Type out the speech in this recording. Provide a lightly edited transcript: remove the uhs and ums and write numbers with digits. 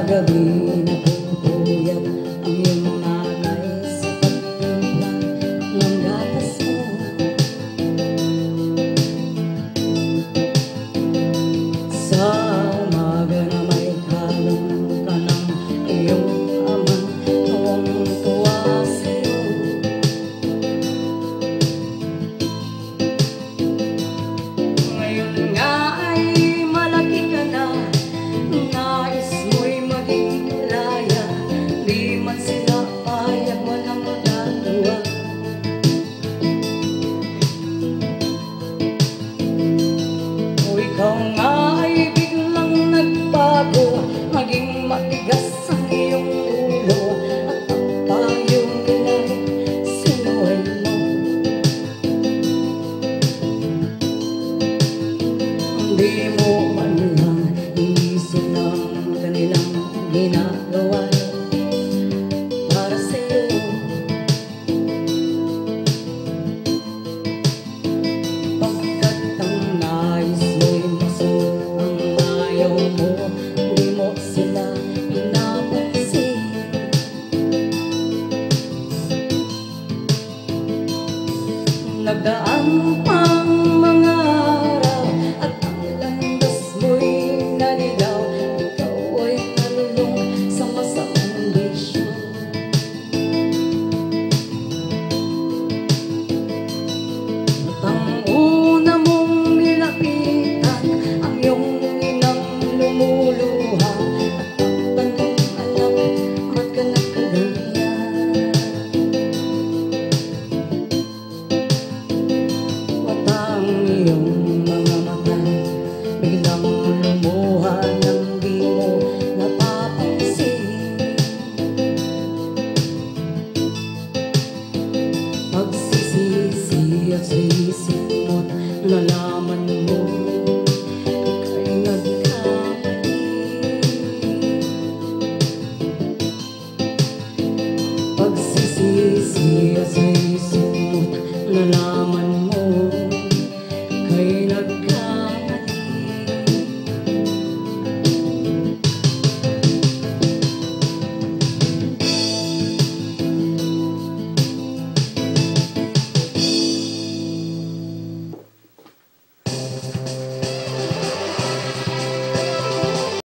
gabi napupuyat ang iyong nanay sa pagtimpla ng gatas mo. Sa umaga na may kalong ka ng iyong ama, tuwang-tuwa sa'yo. Ngayon nga ay malaki ka na, nais mo'y maging laya, di man sila payag, walang magagawa. O ikaw nga ay biglang nagbago, maging matigas ang iyong ulo, at ang payong nila'y sinuhay mo. Hindi mo man lang inisip ng kanilang ginagawa para sa'yo. Pagkat ang nais mo'y masuot ang ayaw mo, di mo sila pinapansin. Nagdaan pang mga araw at ang landas mo'y naligaw, ikaw ay nalulung sa masamang bisyo. At ang una mong nilapitan, ang iyong inang lumuluha, at ang tanong, anak, ba't ka nagkaganyan? At ang iyong mga mata biglang lumuha nang di mo napapansin. Pagsisisi at sa isip mo't nalaman